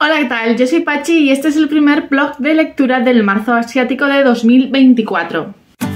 Hola, ¿qué tal? Yo soy Pachi y este es el primer vlog de lectura del marzo asiático de 2024.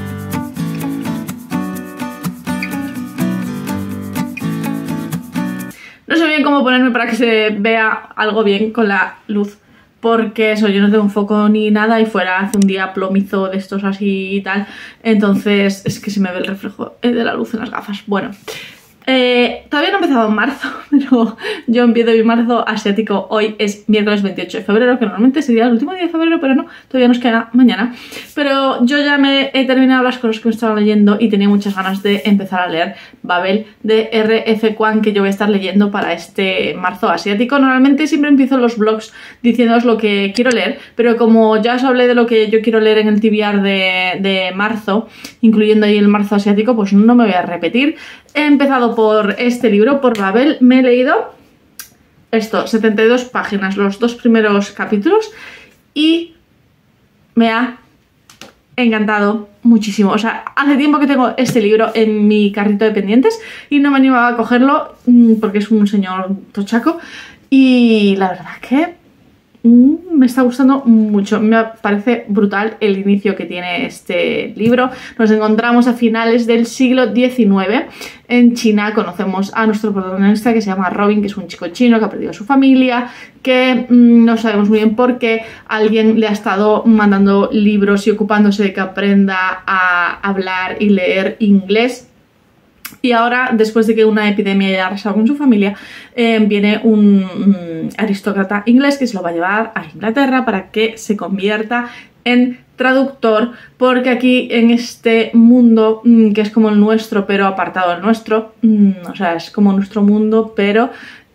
No sé bien cómo ponerme para que se vea algo bien con la luz, porque eso, yo no tengo foco ni nada y fuera hace un día plomizo de estos así y tal, entonces es que se me ve el reflejo de la luz en las gafas. Bueno, todavía no he empezado marzo, pero yo empiezo mi marzo asiático. Hoy es miércoles 28 de febrero, que normalmente sería el último día de febrero, pero no, todavía nos queda mañana. Pero yo ya me he terminado las cosas que me estaba leyendo y tenía muchas ganas de empezar a leer Babel de R.F. Kuang, que yo voy a estar leyendo para este marzo asiático. Normalmente siempre empiezo los vlogs diciéndoos lo que quiero leer, pero como ya os hablé de lo que yo quiero leer en el TBR de marzo, incluyendo ahí el marzo asiático, pues no me voy a repetir. He empezado por este libro, por Babel. Me he leído esto, 72 páginas, los dos primeros capítulos, y me ha encantado muchísimo. O sea, hace tiempo que tengo este libro en mi carrito de pendientes y no me animaba a cogerlo porque es un señor tochaco, y la verdad que me está gustando mucho. Me parece brutal el inicio que tiene este libro. Nos encontramos a finales del siglo XIX en China. Conocemos a nuestro protagonista, que se llama Robin, que es un chico chino que ha perdido a su familia, que no sabemos muy bien por qué alguien le ha estado mandando libros y ocupándose de que aprenda a hablar y leer inglés. Y ahora, después de que una epidemia haya arrasado con su familia, viene un aristócrata inglés que se lo va a llevar a Inglaterra para que se convierta en traductor, porque aquí en este mundo, que es como el nuestro pero apartado del nuestro, o sea, es como nuestro mundo pero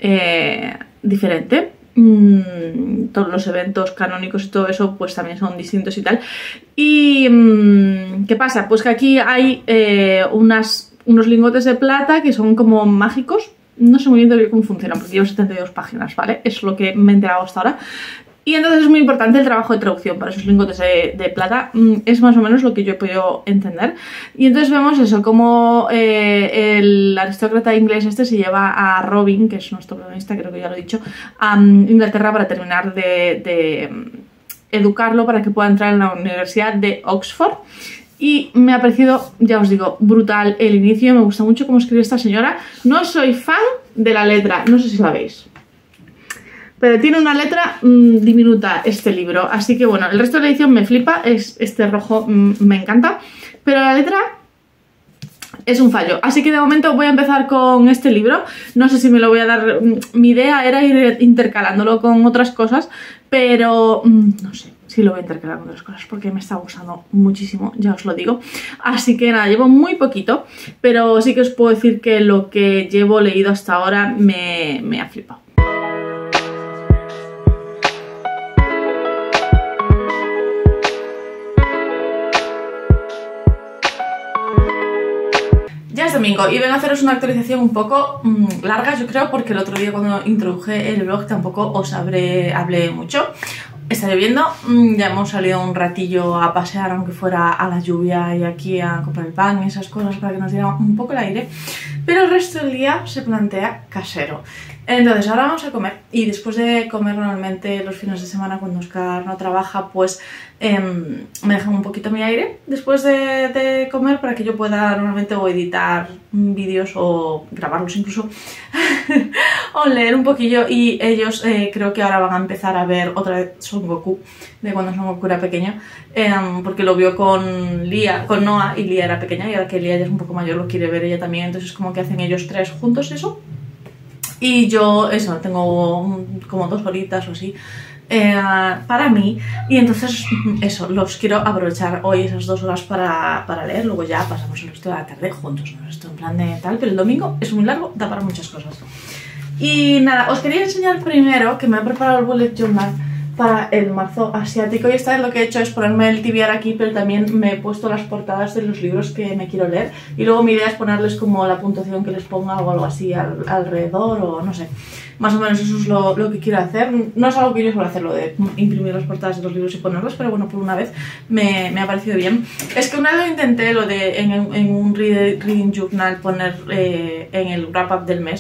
diferente. Todos los eventos canónicos y todo eso pues también son distintos y tal. Y ¿qué pasa? Pues que aquí hay unos lingotes de plata que son como mágicos. No sé muy bien todavía cómo funcionan porque llevo 72 páginas, ¿vale? Es lo que me he enterado hasta ahora. Y entonces es muy importante el trabajo de traducción para esos lingotes de plata. Es más o menos lo que yo he podido entender. Y entonces vemos eso, como el aristócrata inglés este se lleva a Robin, que es nuestro protagonista, creo que ya lo he dicho, a Inglaterra para terminar de educarlo para que pueda entrar en la Universidad de Oxford. Y me ha parecido, ya os digo, brutal el inicio. Me gusta mucho cómo escribe esta señora. No soy fan de la letra, no sé si la veis, pero tiene una letra diminuta este libro. Así que bueno, el resto de la edición me flipa. Este rojo me encanta, pero la letra es un fallo. Así que de momento voy a empezar con este libro. No sé si me lo voy a dar. Mi idea era ir intercalándolo con otras cosas, pero no sé si lo voy a intercalar con otras cosas porque me está gustando muchísimo, ya os lo digo. Así que nada, llevo muy poquito, pero sí que os puedo decir que lo que llevo leído hasta ahora me ha flipado. Ya es domingo y vengo a haceros una actualización un poco larga, yo creo, porque el otro día cuando introduje el blog tampoco os hablé mucho. Está lloviendo, ya hemos salido un ratillo a pasear, aunque fuera a la lluvia, y aquí a comprar el pan y esas cosas para que nos diera un poco el aire, pero el resto del día se plantea casero. Entonces ahora vamos a comer, y después de comer normalmente los fines de semana cuando Oscar no trabaja, pues me dejan un poquito mi aire después de comer para que yo pueda normalmente o editar vídeos o grabarlos incluso o leer un poquillo. Y ellos creo que ahora van a empezar a ver otra vez Son Goku, de cuando Son Goku era pequeño, porque lo vio con Noah, y Lía era pequeña, y ahora que Lía ya es un poco mayor lo quiere ver ella también. Entonces como que hacen ellos tres juntos eso. Y yo, eso, tengo como 2 horitas o así para mí. Y entonces, eso, los quiero aprovechar hoy esas 2 horas para leer. Luego ya pasamos el resto de la tarde juntos, ¿no? Esto en plan de tal, pero el domingo es muy largo, da para muchas cosas. Y nada, os quería enseñar primero que me he preparado el bullet journal para el marzo asiático, y esta vez lo que he hecho es ponerme el TBR aquí, pero también me he puesto las portadas de los libros que me quiero leer, y luego mi idea es ponerles como la puntuación que les ponga o algo así alrededor, o no sé, más o menos eso es lo que quiero hacer. No es algo que yo suelo hacer, lo de imprimir las portadas de los libros y ponerlas, pero bueno, por una vez me ha parecido bien. Es que una vez lo intenté, lo de en un reading journal poner en el wrap up del mes,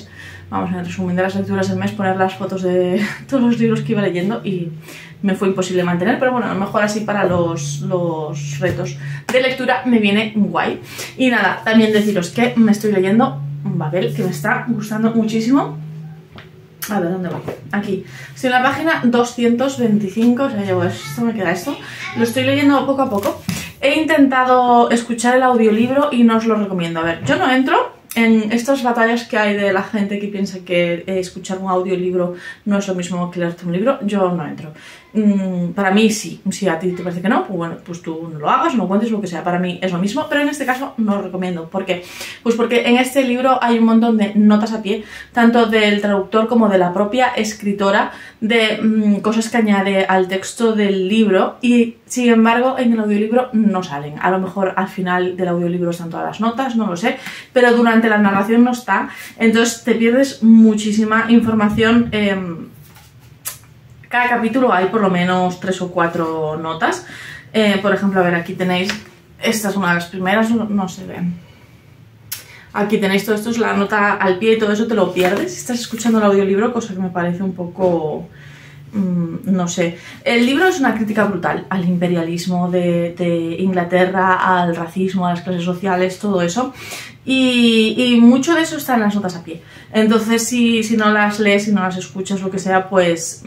vamos, en el resumen de las lecturas del mes, poner las fotos de todos los libros que iba leyendo y me fue imposible mantener, pero bueno, a lo mejor así para los retos de lectura me viene guay. Y nada, también deciros que me estoy leyendo Babel, que me está gustando muchísimo. A ver, ¿dónde voy? Aquí. Estoy en la página 225, o sea, llevo esto, me queda esto. Lo estoy leyendo poco a poco. He intentado escuchar el audiolibro y no os lo recomiendo. A ver, yo no entro en estas batallas que hay de la gente que piensa que escuchar un audiolibro no es lo mismo que leerte un libro. Yo no entro. Para mí sí, si a ti te parece que no, pues bueno, pues tú no lo hagas, no cuentes, lo que sea, para mí es lo mismo, pero en este caso no lo recomiendo. ¿Por qué? Pues porque en este libro hay un montón de notas a pie, tanto del traductor como de la propia escritora, de cosas que añade al texto del libro y sin embargo en el audiolibro no salen. A lo mejor al final del audiolibro están todas las notas, no lo sé, pero durante la narración no está, entonces te pierdes muchísima información. Cada capítulo hay por lo menos 3 o 4 notas. Por ejemplo, a ver, aquí tenéis, esta es una de las primeras, no se ven. Aquí tenéis todo esto, es la nota al pie y todo eso te lo pierdes si estás escuchando el audiolibro, cosa que me parece un poco... no sé. El libro es una crítica brutal al imperialismo de Inglaterra, al racismo, a las clases sociales, todo eso. Y mucho de eso está en las notas a pie. Entonces, si no las lees, si no las escuchas, lo que sea, pues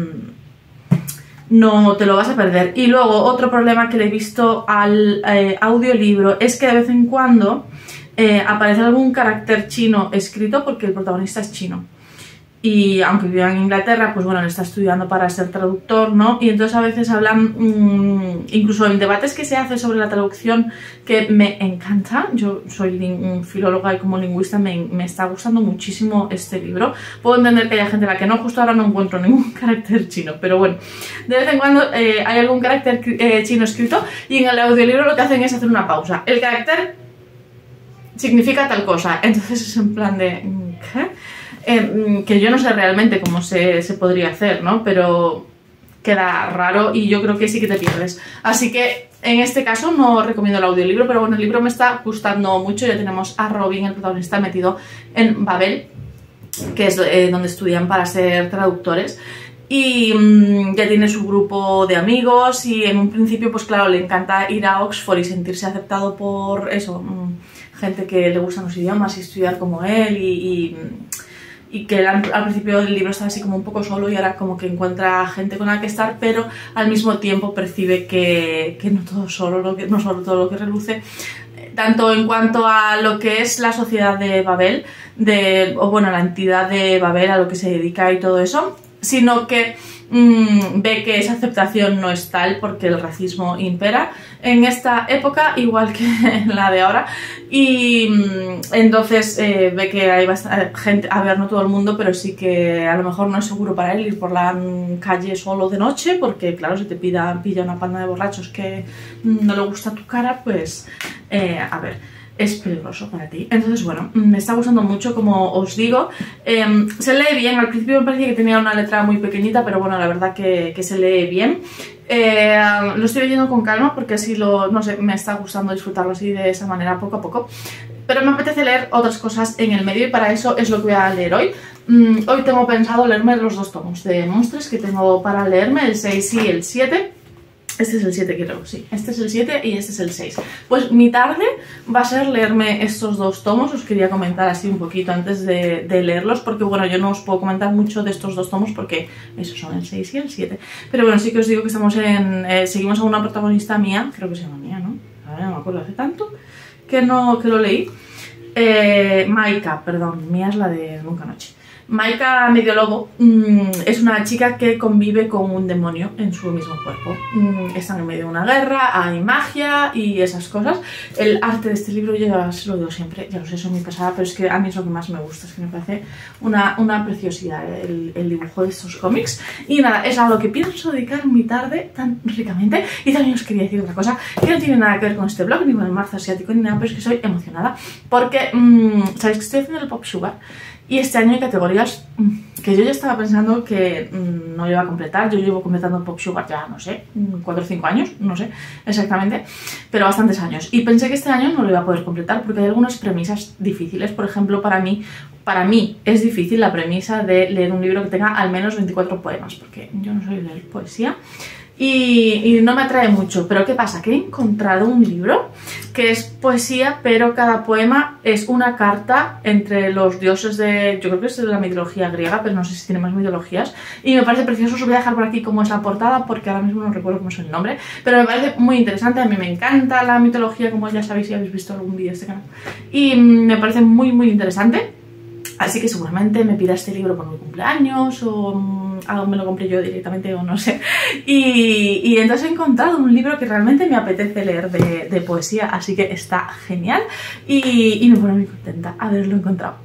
no te lo vas a perder. Y luego, otro problema que le he visto al audiolibro es que de vez en cuando aparece algún carácter chino escrito porque el protagonista es chino. Y aunque viva en Inglaterra, pues bueno, él está estudiando para ser traductor, ¿no? Y entonces a veces hablan, incluso en debates que se hace sobre la traducción, que me encanta. Yo soy filóloga y como lingüista me está gustando muchísimo este libro. Puedo entender que haya gente a la que no, justo ahora no encuentro ningún carácter chino, pero bueno, de vez en cuando hay algún carácter chino escrito y en el audiolibro lo que hacen es hacer una pausa. El carácter significa tal cosa, entonces es en plan de... ¿qué? Que yo no sé realmente cómo se podría hacer, ¿no? Pero queda raro y yo creo que sí que te pierdes. Así que en este caso no recomiendo el audiolibro, pero bueno, el libro me está gustando mucho. Ya tenemos a Robin, el protagonista, metido en Babel, que es donde estudian para ser traductores. Y ya tiene su grupo de amigos y en un principio, pues claro, le encanta ir a Oxford y sentirse aceptado por eso, gente que le gustan los idiomas y estudiar como él y que al principio del libro estaba así como un poco solo y ahora como que encuentra gente con la que estar, pero al mismo tiempo percibe que no todo solo no solo todo lo que reluce, tanto en cuanto a lo que es la sociedad de Babel, o bueno, la entidad de Babel, a lo que se dedica y todo eso, sino que ve que esa aceptación no es tal porque el racismo impera en esta época igual que en la de ahora y entonces ve que hay bastante gente, a ver, no todo el mundo, pero sí que a lo mejor no es seguro para él ir por la calle solo de noche porque claro, si te pilla una panda de borrachos que no le gusta tu cara, pues a ver, es peligroso para ti. Entonces bueno, me está gustando mucho, como os digo. Se lee bien, al principio me parecía que tenía una letra muy pequeñita, pero bueno, la verdad que se lee bien. Lo estoy leyendo con calma porque así no sé, me está gustando disfrutarlo así de esa manera poco a poco. Pero me apetece leer otras cosas en el medio y para eso es lo que voy a leer hoy. Hoy tengo pensado leerme los 2 tomos de Monstres que tengo para leerme, el 6 y el 7. Este es el 7, creo, sí. Este es el 7 y este es el 6. Pues mi tarde va a ser leerme estos 2 tomos. Os quería comentar así un poquito antes de leerlos, porque bueno, yo no os puedo comentar mucho de estos 2 tomos porque esos son el 6 y el 7. Pero bueno, sí que os digo que estamos seguimos a una protagonista mía, creo que se llama Mía, ¿no? A ver, no me acuerdo, hace tanto que lo leí. Maika, perdón, Mía es la de Nunca Noche. Maika Medio Lobo es una chica que convive con un demonio en su mismo cuerpo. Están en medio de una guerra, hay magia y esas cosas. El arte de este libro, ya se lo digo siempre, ya lo sé, soy muy pesada, pero es que a mí es lo que más me gusta, es que me parece una preciosidad el dibujo de estos cómics. Y nada, es a lo que pienso dedicar mi tarde tan ricamente. Y también os quería decir otra cosa, que no tiene nada que ver con este blog, ni con el marzo asiático, ni nada, pero es que soy emocionada porque, ¿sabéis que estoy haciendo el Pop Sugar? Y este año hay categorías que yo ya estaba pensando que no iba a completar. Yo llevo completando el Pop Sugar ya, no sé, 4 o 5 años, no sé exactamente, pero bastantes años. Y pensé que este año no lo iba a poder completar porque hay algunas premisas difíciles. Por ejemplo, para mí, para mí es difícil la premisa de leer un libro que tenga al menos 24 poemas, porque yo no soy de leer poesía y no me atrae mucho. Pero ¿qué pasa? Que he encontrado un libro que es poesía, pero cada poema es una carta entre los dioses de... yo creo que es de la mitología griega, pero no sé si tiene más mitologías, y me parece precioso. Os voy a dejar por aquí cómo es la portada, porque ahora mismo no recuerdo cómo es el nombre, pero me parece muy interesante. A mí me encanta la mitología, como ya sabéis si habéis visto algún vídeo de este canal, y me parece muy interesante. Así que seguramente me pida este libro por mi cumpleaños o me lo compré yo directamente o no sé. Y entonces he encontrado un libro que realmente me apetece leer de poesía, así que está genial y me pone muy contenta haberlo encontrado.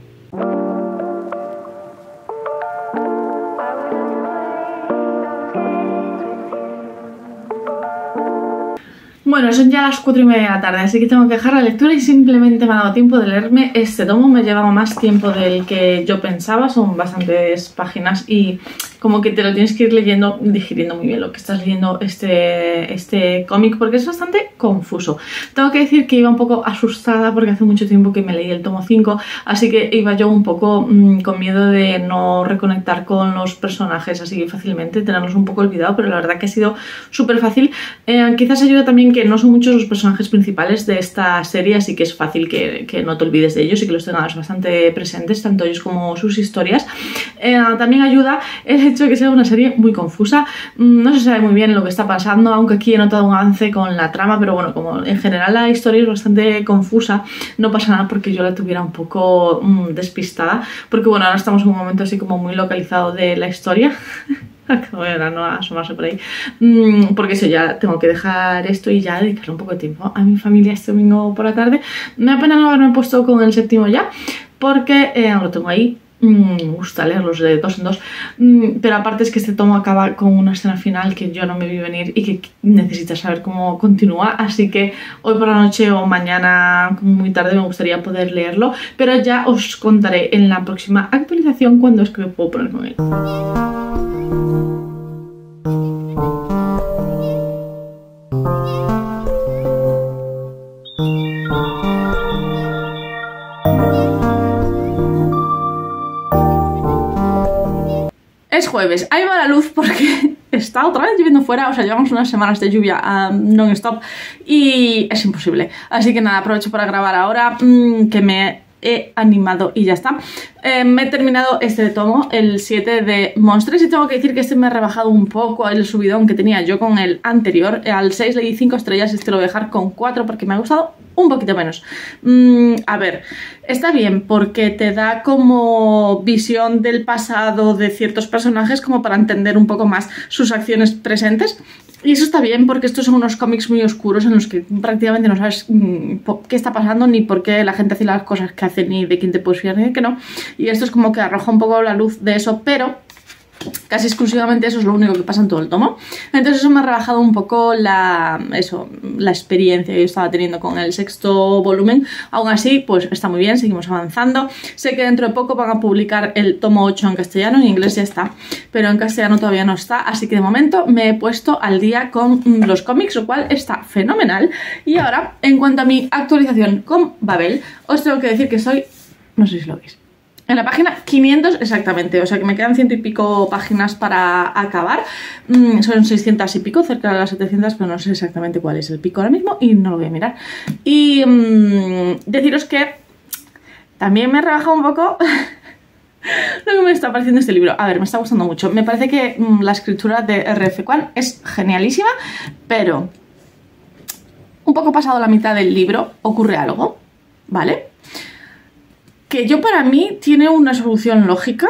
Bueno, son ya las 4:30 de la tarde, así que tengo que dejar la lectura y simplemente me ha dado tiempo de leerme este tomo. Me llevaba más tiempo del que yo pensaba, son bastantes páginas y como que te lo tienes que ir leyendo, digiriendo muy bien lo que estás leyendo este cómic, porque es bastante confuso. Tengo que decir que iba un poco asustada porque hace mucho tiempo que me leí el tomo 5, así que iba yo un poco con miedo de no reconectar con los personajes así fácilmente, tenerlos un poco olvidado, pero la verdad que ha sido súper fácil. Quizás ayuda también que no son muchos los personajes principales de esta serie, así que es fácil que no te olvides de ellos y que los tengas bastante presentes, tanto ellos como sus historias. También ayuda el hecho de que sea una serie muy confusa, no se sabe muy bien lo que está pasando, aunque aquí he notado un avance con la trama, pero bueno, como en general la historia es bastante confusa, no pasa nada porque yo la tuviera un poco despistada, porque bueno, ahora estamos en un momento así como muy localizado de la historia. Acabo de no asomarse por ahí, porque eso, ya tengo que dejar esto y ya dedicarle un poco de tiempo a mi familia este domingo por la tarde. Me da pena no haberme puesto con el 7º ya, porque lo tengo ahí. Me gusta leerlos de 2 en 2, pero aparte es que este tomo acaba con una escena final que yo no me vi venir y que necesito saber cómo continúa, así que hoy por la noche o mañana muy tarde me gustaría poder leerlo, pero ya os contaré en la próxima actualización cuándo es que me puedo poner con él. Es jueves, ahí va la luz porque está otra vez lloviendo fuera, o sea, llevamos unas semanas de lluvia non-stop y es imposible. Así que nada, aprovecho para grabar ahora, que me he animado y ya está. Me he terminado este tomo, el 7 de Monstres, y tengo que decir que este me ha rebajado un poco el subidón que tenía yo con el anterior. Al 6 le di 5 estrellas, este lo voy a dejar con 4 porque me ha gustado un poquito menos. A ver, está bien porque te da como visión del pasado de ciertos personajes como para entender un poco más sus acciones presentes. Y eso está bien porque estos son unos cómics muy oscuros en los que prácticamente no sabes qué está pasando, ni por qué la gente hace las cosas que hace, ni de quién te puedes fiar, ni de qué no. Y esto es como que arroja un poco la luz de eso, pero casi exclusivamente eso es lo único que pasa en todo el tomo. Entonces eso me ha rebajado un poco la experiencia que yo estaba teniendo con el 6º volumen. Aún así, pues está muy bien, seguimos avanzando. Sé que dentro de poco van a publicar el tomo 8 en castellano, en inglés ya está, pero en castellano todavía no está, así que de momento me he puesto al día con los cómics, lo cual está fenomenal. Y ahora, en cuanto a mi actualización con Babel, os tengo que decir que soy, no sé si lo veis, en la página 500 exactamente, o sea que me quedan 100 y pico páginas para acabar. Son 600 y pico, cerca de las 700, pero no sé exactamente cuál es el pico ahora mismo y no lo voy a mirar. Y deciros que también me he rebajado un poco lo que me está pareciendo este libro. A ver, me está gustando mucho. Me parece que la escritura de R.F. Kuang es genialísima, pero un poco pasado la mitad del libro ocurre algo, ¿vale? Que yo, para mí, tiene una solución lógica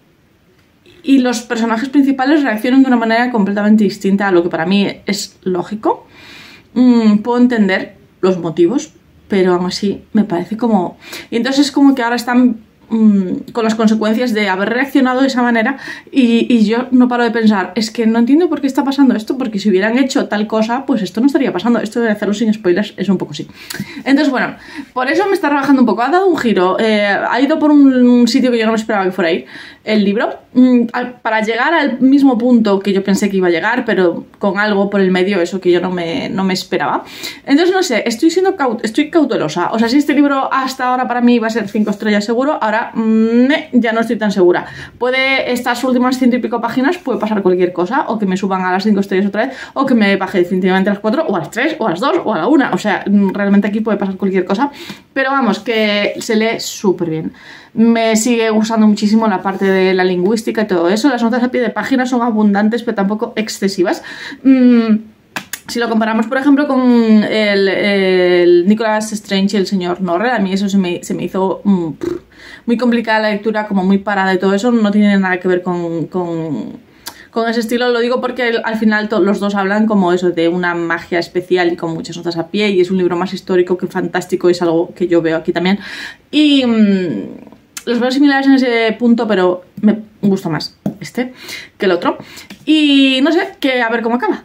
y los personajes principales reaccionan de una manera completamente distinta a lo que para mí es lógico. Puedo entender los motivos, pero aún así me parece como... Y entonces es como que ahora están con las consecuencias de haber reaccionado de esa manera y yo no paro de pensar, es que no entiendo por qué está pasando esto, porque si hubieran hecho tal cosa, pues esto no estaría pasando. Esto de hacerlo sin spoilers es un poco así. Entonces, bueno, por eso me está rebajando un poco, ha dado un giro, ha ido por un sitio que yo no me esperaba que fuera a ir el libro, para llegar al mismo punto que yo pensé que iba a llegar, pero con algo por el medio, eso que yo no me esperaba. Entonces, no sé, estoy cautelosa. O sea, si este libro hasta ahora para mí iba a ser 5 estrellas seguro, ahora ahora ya no estoy tan segura. Puede estas últimas 100 y pico páginas, puede pasar cualquier cosa, o que me suban a las 5 estrellas otra vez, o que me baje definitivamente a las 4, o a las 3, o a las 2, o a la 1. O sea, realmente aquí puede pasar cualquier cosa. Pero vamos, que se lee súper bien. Me sigue gustando muchísimo la parte de la lingüística y todo eso. Las notas a pie de página son abundantes, pero tampoco excesivas. Si lo comparamos, por ejemplo, con el Nicholas Strange y el señor Norrell, a mí eso se me hizo muy complicada la lectura, como muy parada y todo eso. No tiene nada que ver con ese estilo. Lo digo porque al final los dos hablan como eso, de una magia especial y con muchas notas a pie, y es un libro más histórico que fantástico, es algo que yo veo aquí también. Y los veo similares en ese punto, pero me gusta más este que el otro. Y no sé, que a ver cómo acaba.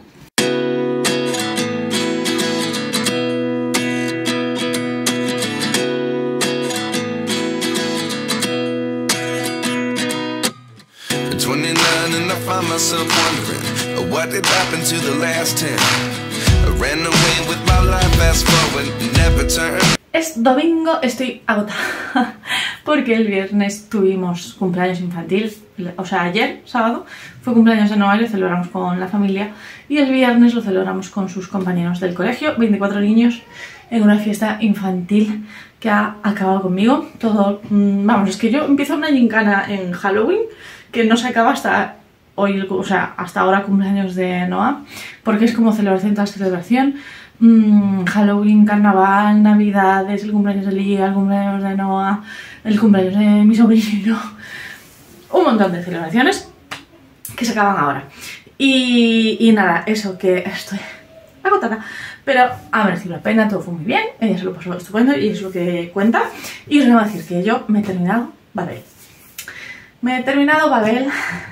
Myself wondering what did happen to the last 10. I ran away with my life, fast forward, never turn. Es domingo, estoy agotada porque el viernes tuvimos cumpleaños infantil, o sea, ayer, sábado, fue cumpleaños de Noah y lo celebramos con la familia, y el viernes lo celebramos con sus compañeros del colegio, 24 niños en una fiesta infantil que ha acabado conmigo. Todo, vamos, es que yo empiezo una gincana en Halloween que no se acaba hasta hoy, o sea, hasta ahora cumpleaños de Noah, porque es como celebración tras celebración. Halloween, carnaval, navidades, el cumpleaños de Lía, el cumpleaños de Noah, el cumpleaños de mi sobrino, un montón de celebraciones que se acaban ahora. Y nada, eso, que estoy agotada, pero ha merecido la pena, todo fue muy bien, ella se lo pasó estupendo y es lo que cuenta. Y os voy a decir que yo me he terminado Babel. Me he terminado Babel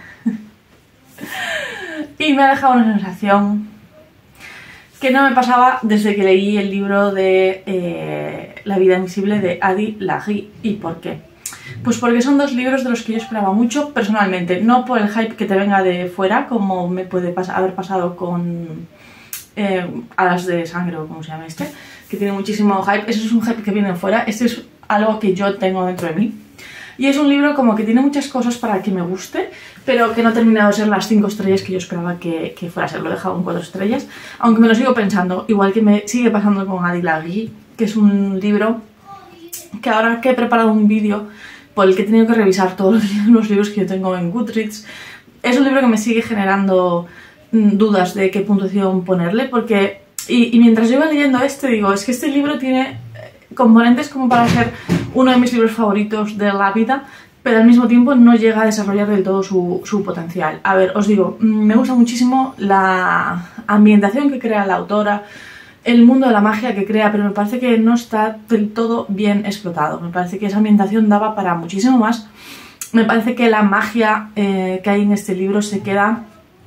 y me ha dejado una sensación que no me pasaba desde que leí el libro de La vida invisible de Adi Laghi. ¿Y por qué? Pues porque son dos libros de los que yo esperaba mucho personalmente, no por el hype que te venga de fuera, como me puede haber pasado con Alas de Sangre, o como se llama este, que tiene muchísimo hype. Eso es un hype que viene de fuera, este es algo que yo tengo dentro de mí. Y es un libro como que tiene muchas cosas para que me guste, pero que no ha terminado de ser las 5 estrellas que yo esperaba que fuera a ser. Lo he dejado en 4 estrellas, aunque me lo sigo pensando, igual que me sigue pasando con Adi Laghi, que es un libro que ahora que he preparado un vídeo por el que he tenido que revisar todos los libros que yo tengo en Goodreads, es un libro que me sigue generando dudas de qué puntuación ponerle, porque y mientras yo iba leyendo digo, es que este libro tiene componentes como para ser uno de mis libros favoritos de la vida, pero al mismo tiempo no llega a desarrollar del todo su potencial. A ver, os digo, me gusta muchísimo la ambientación que crea la autora, el mundo de la magia que crea, pero me parece que no está del todo bien explotado. Me parece que esa ambientación daba para muchísimo más. Me parece que la magia que hay en este libro se queda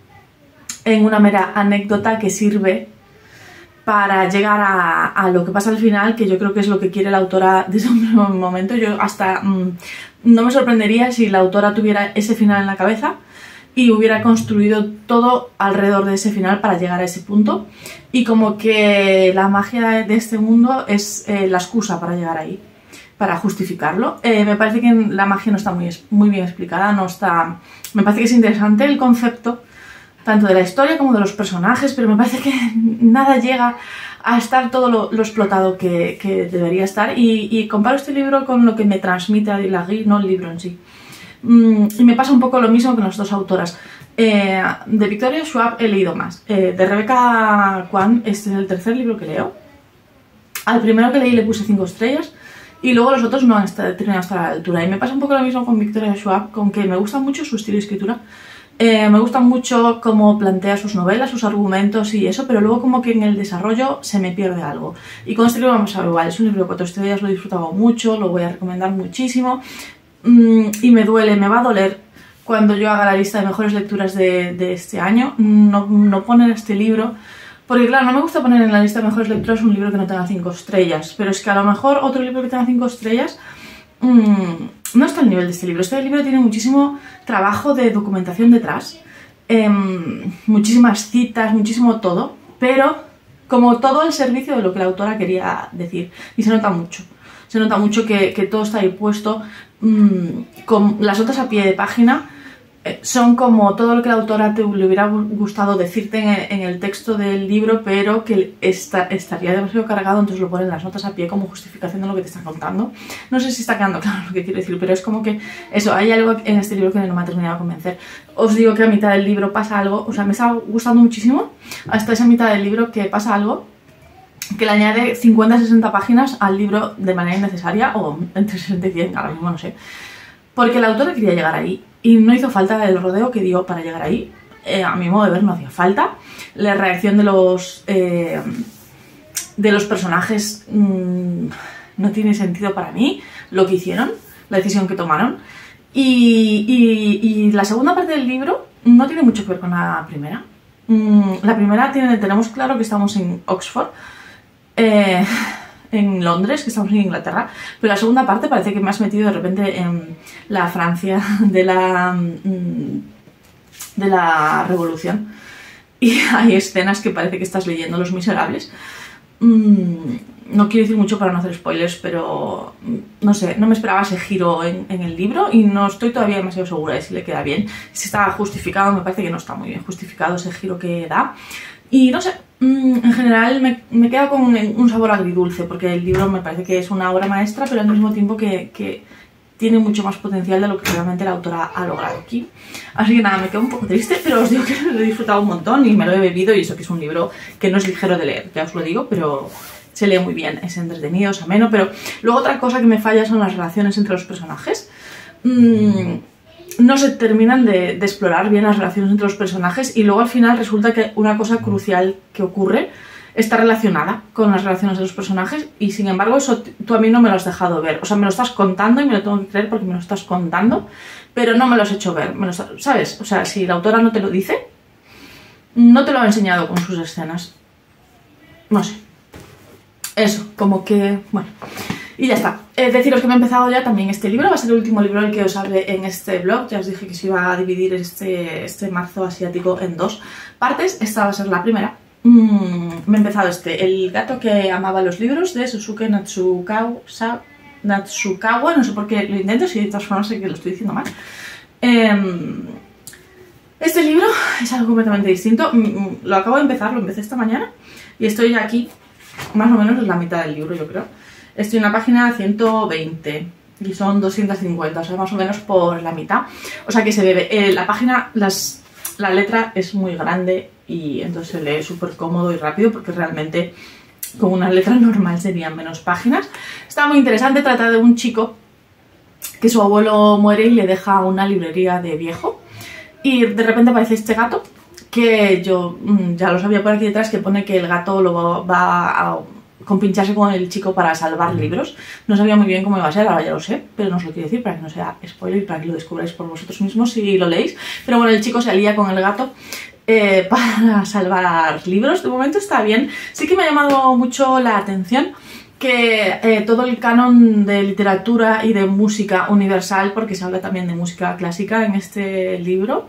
en una mera anécdota que sirve para llegar a lo que pasa al final, que yo creo que es lo que quiere la autora desde un primer momento. Yo hasta no me sorprendería si la autora tuviera ese final en la cabeza y hubiera construido todo alrededor de ese final para llegar a ese punto, y como que la magia de este mundo es la excusa para llegar ahí, para justificarlo. Me parece que la magia no está muy bien explicada, me parece que es interesante el concepto tanto de la historia como de los personajes, pero me parece que nada llega a estar todo lo explotado que debería estar, y comparo este libro con lo que me transmite Adi Laghi, no el libro en sí. Y me pasa un poco lo mismo con las dos autoras. De Victoria Schwab he leído más. De Rebecca Kwan, este es el tercer libro que leo. Al primero que leí le puse 5 estrellas y luego los otros no han terminado hasta la altura. Y me pasa un poco lo mismo con Victoria Schwab, con que me gusta mucho su estilo de escritura. Me gusta mucho cómo plantea sus novelas, sus argumentos y eso, pero luego como que en el desarrollo se me pierde algo. Y con este libro vamos a ver igual, es un libro de 4 estrellas, lo he disfrutado mucho, lo voy a recomendar muchísimo. Y me va a doler cuando yo haga la lista de mejores lecturas de este año, no poner este libro, porque claro, no me gusta poner en la lista de mejores lecturas un libro que no tenga 5 estrellas, pero es que a lo mejor otro libro que tenga 5 estrellas no está al nivel de este libro. Este libro tiene muchísimo trabajo de documentación detrás, muchísimas citas, muchísimo todo, pero como todo al servicio de lo que la autora quería decir, y se nota mucho. Se nota mucho que todo está ahí puesto con las notas a pie de página son como todo lo que la autora le hubiera gustado decirte en el texto del libro, pero que estaría demasiado cargado, entonces lo ponen las notas a pie como justificación de lo que te están contando. No sé si está quedando claro lo que quiero decir, pero es como que eso, hay algo en este libro que no me ha terminado de convencer. Os digo que a mitad del libro pasa algo, o sea, me está gustando muchísimo hasta esa mitad del libro que pasa algo que le añade 50-60 páginas al libro de manera innecesaria, o entre 60 y 100, ahora mismo no sé, porque la autora quería llegar ahí y no hizo falta el rodeo que dio para llegar ahí. A mi modo de ver no hacía falta. La reacción de los personajes no tiene sentido para mí, lo que hicieron, la decisión que tomaron. Y la segunda parte del libro no tiene mucho que ver con la primera. La primera tenemos claro que estamos en Oxford, en Londres, que estamos en Inglaterra, pero la segunda parte parece que me has metido de repente en la Francia de la Revolución, y hay escenas que parece que estás leyendo Los Miserables. No quiero decir mucho para no hacer spoilers, pero no sé, no me esperaba ese giro en el libro y no estoy todavía demasiado segura de si le queda bien, si está justificado. Me parece que no está muy bien justificado ese giro que da. Y no sé, en general me queda con un sabor agridulce, porque el libro me parece que es una obra maestra, pero al mismo tiempo que tiene mucho más potencial de lo que realmente la autora ha logrado aquí. Así que nada, me quedo un poco triste, pero os digo que lo he disfrutado un montón y me lo he bebido, y eso que es un libro que no es ligero de leer, ya os lo digo, pero se lee muy bien, es entretenido, es ameno. Pero luego otra cosa que me falla son las relaciones entre los personajes. No se terminan de explorar bien las relaciones entre los personajes, y luego al final resulta que una cosa crucial que ocurre está relacionada con las relaciones de los personajes, y sin embargo eso tú a mí no me lo has dejado ver. O sea, me lo estás contando y me lo tengo que creer porque me lo estás contando, pero no me lo has hecho ver, ¿sabes? O sea, si la autora no te lo dice, no te lo ha enseñado con sus escenas. No sé. Eso, como que... bueno... Y ya está. Deciros que me he empezado ya también este libro. Va a ser el último libro del que os hablé en este blog. Ya os dije que se iba a dividir este marzo asiático en 2 partes. Esta va a ser la primera. Me he empezado El gato que amaba los libros, de Sosuke Natsukawa. No sé por qué lo intento, si de todas formas sé que lo estoy diciendo mal. Este libro es algo completamente distinto. Lo acabo de empezar, lo empecé esta mañana y estoy ya aquí más o menos en la mitad del libro, yo creo. Estoy en la página 120 y son 250, o sea, más o menos por la mitad. O sea que se bebe. La página, la letra es muy grande y entonces se lee súper cómodo y rápido, porque realmente con una letra normal serían menos páginas. Está muy interesante. Trata de un chico que su abuelo muere y le deja una librería de viejo, y de repente aparece este gato que yo ya lo sabía por aquí detrás, que pone que el gato lo va a compincharse con el chico para salvar libros. No sabía muy bien cómo iba a ser, ahora ya lo sé, pero no os lo quiero decir para que no sea spoiler y para que lo descubráis por vosotros mismos si lo leéis. Pero bueno, el chico se alía con el gato para salvar libros. De momento está bien. Sí que me ha llamado mucho la atención que todo el canon de literatura y de música universal, porque se habla también de música clásica en este libro,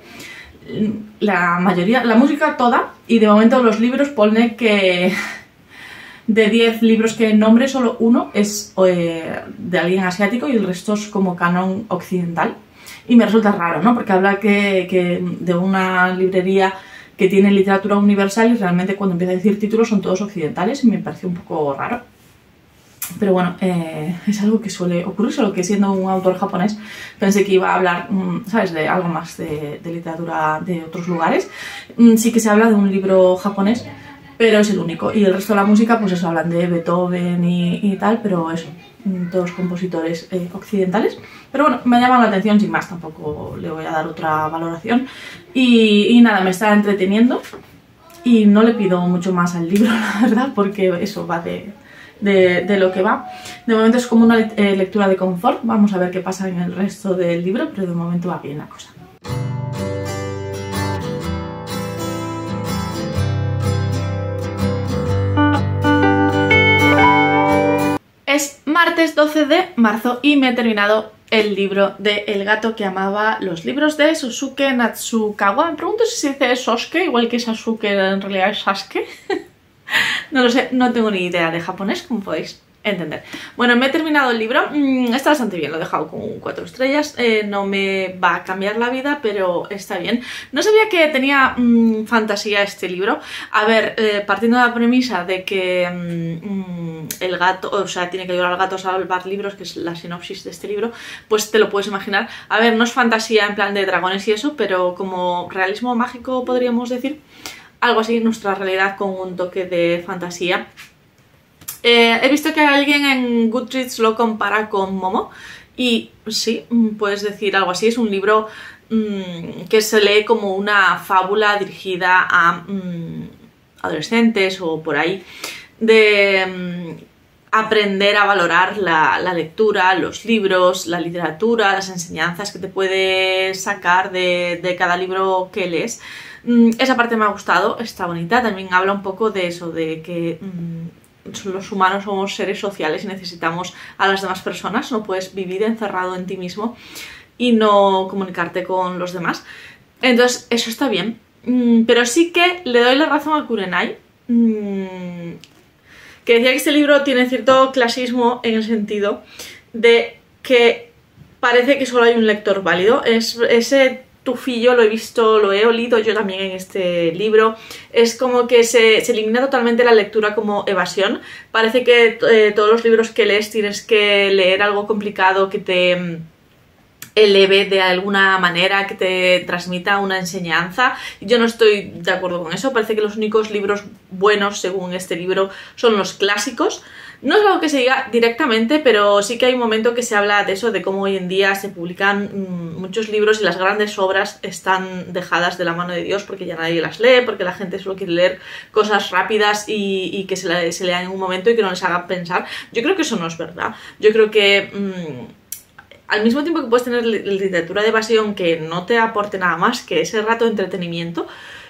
la mayoría, la música toda, y de momento los libros pone que de 10 libros que nombre, solo uno es de alguien asiático y el resto es como canon occidental. Y me resulta raro, ¿no? Porque habla que de una librería que tiene literatura universal, y realmente cuando empieza a decir títulos son todos occidentales, y me parece un poco raro. Pero bueno, es algo que suele ocurrir, solo que siendo un autor japonés pensé que iba a hablar, ¿sabes?, de algo más de literatura de otros lugares. Sí que se habla de un libro japonés, pero es el único. Y el resto de la música, pues eso, hablan de Beethoven y tal, pero eso, todos compositores occidentales. Pero bueno, me ha llamado la atención sin más, tampoco le voy a dar otra valoración. Y nada, me está entreteniendo y no le pido mucho más al libro, la verdad, porque eso va de lo que va. De momento es como una lectura de confort. Vamos a ver qué pasa en el resto del libro, pero de momento va bien la cosa. Es martes 12 de marzo y me he terminado el libro de El gato que amaba los libros, de Sosuke Natsukawa. Me pregunto si se dice Sosuke, igual que Sasuke en realidad es Sasuke. No lo sé, no tengo ni idea de japonés, como podéis entender. Bueno, me he terminado el libro, está bastante bien, lo he dejado con 4 estrellas, no me va a cambiar la vida, pero está bien. No sabía que tenía fantasía este libro. A ver, partiendo de la premisa de que el gato, o sea, tiene que ayudar al gato a salvar libros, que es la sinopsis de este libro, pues te lo puedes imaginar. A ver, no es fantasía en plan de dragones y eso, pero como realismo mágico podríamos decir, algo así, nuestra realidad con un toque de fantasía. He visto que alguien en Goodreads lo compara con Momo y sí, puedes decir algo así. Es un libro que se lee como una fábula dirigida a adolescentes o por ahí, de aprender a valorar la lectura, los libros, la literatura, las enseñanzas que te puedes sacar de cada libro que lees. Esa parte me ha gustado, está bonita. También habla un poco de eso, de que los humanos somos seres sociales y necesitamos a las demás personas, no puedes vivir encerrado en ti mismo y no comunicarte con los demás. Entonces eso está bien, pero sí que le doy la razón a Kurenai, que decía que este libro tiene cierto clasismo en el sentido de que parece que solo hay un lector válido. Ese tufillo lo he visto, lo he olido yo también en este libro. Es como que se elimina totalmente la lectura como evasión. Parece que todos los libros que lees tienes que leer algo complicado que te eleve de alguna manera, que te transmita una enseñanza. Yo no estoy de acuerdo con eso. Parece que los únicos libros buenos, según este libro, son los clásicos. No es algo que se diga directamente, pero sí que hay un momento que se habla de eso, de cómo hoy en día se publican muchos libros y las grandes obras están dejadas de la mano de Dios porque ya nadie las lee, porque la gente solo quiere leer cosas rápidas y que se lean en un momento y que no les hagan pensar. Yo creo que eso no es verdad. Yo creo que al mismo tiempo que puedes tener literatura de evasión que no te aporte nada más que ese rato de entretenimiento,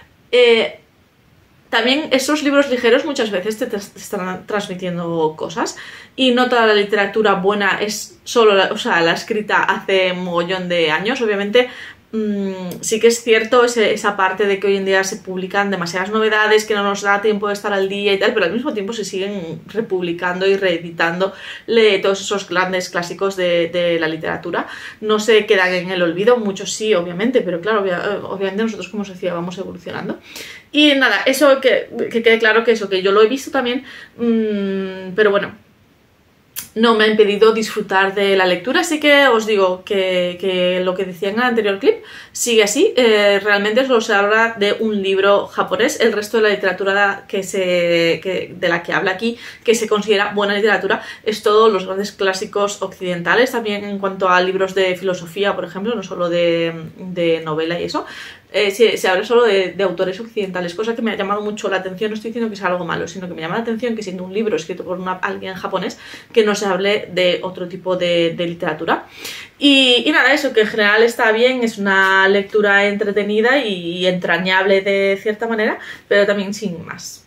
también esos libros ligeros muchas veces te están transmitiendo cosas, y no toda la literatura buena es solo la escrita hace un mogollón de años. Obviamente sí que es cierto esa parte de que hoy en día se publican demasiadas novedades que no nos da tiempo de estar al día y tal, pero al mismo tiempo se siguen republicando y reeditando todos esos grandes clásicos de la literatura. No se quedan en el olvido, muchos sí, obviamente, pero claro, obviamente nosotros como sociedad vamos evolucionando. Y nada, eso que quede claro que yo lo he visto también, pero bueno, no me ha impedido disfrutar de la lectura. Así que os digo que lo que decía en el anterior clip sigue así. Realmente solo se habla de un libro japonés. El resto de la literatura de la que habla aquí, que se considera buena literatura, es todos los grandes clásicos occidentales. También en cuanto a libros de filosofía, por ejemplo, no solo de novela y eso. Se habla solo de autores occidentales, cosa que me ha llamado mucho la atención. No estoy diciendo que sea algo malo, sino que me llama la atención que, siendo un libro escrito por alguien japonés, que no se hable de otro tipo de literatura. Y nada, eso, que en general está bien, es una lectura entretenida y entrañable de cierta manera, pero también sin más.